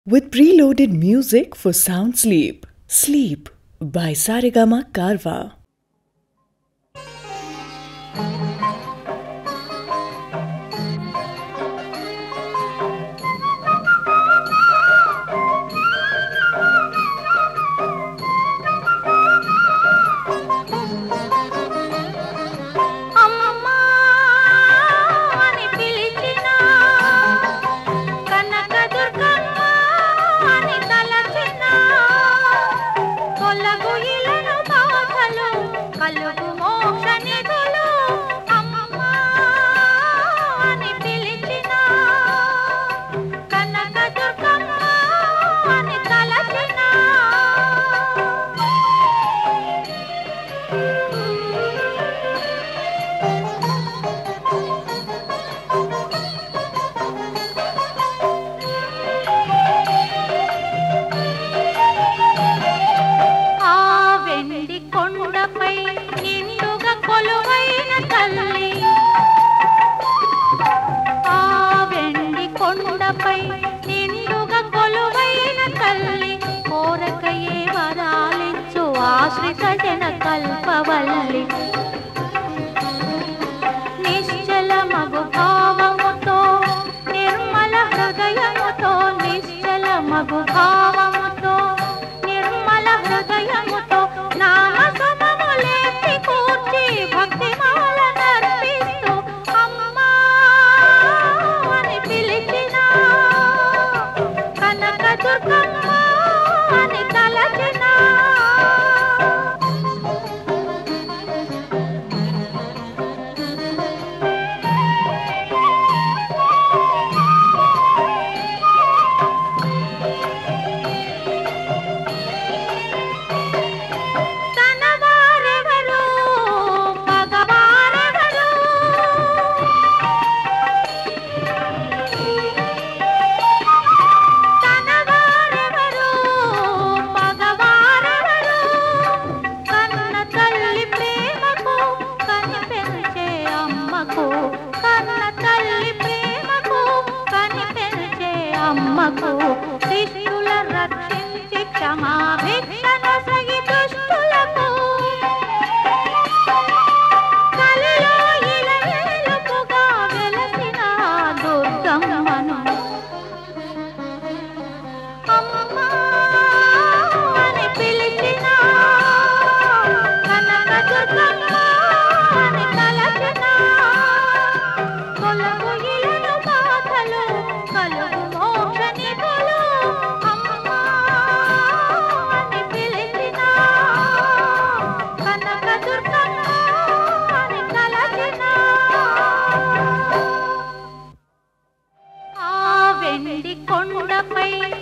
With preloaded music for sound sleep. Sleep by Saregama Karwa. ఆశ్రిత జన కల్పవల్లి నిశ్చల మగు భావముతో నిర్మల హృదయముతో నిశ్చల మగు భావముతో నిర్మల హృదయముతో నామ సమములేసి కూర్చి భక్తి మాల నర్పిస్తూ అమ్మా అని పిలిచిన కనక దుర్గమ్మ అని తలచిన శిష్యుల రక్షించి క్షమాభిక్షణ సగి దుష్టులకు కలిలో ఇలవేలుపుగా వెలసిన దుర్గమ్మను అమ్మా అని పిలిచిన కనక దుర్గమ్మ అని తలచిన కొలకు ఇలను బాధలు కలుగు కొండపై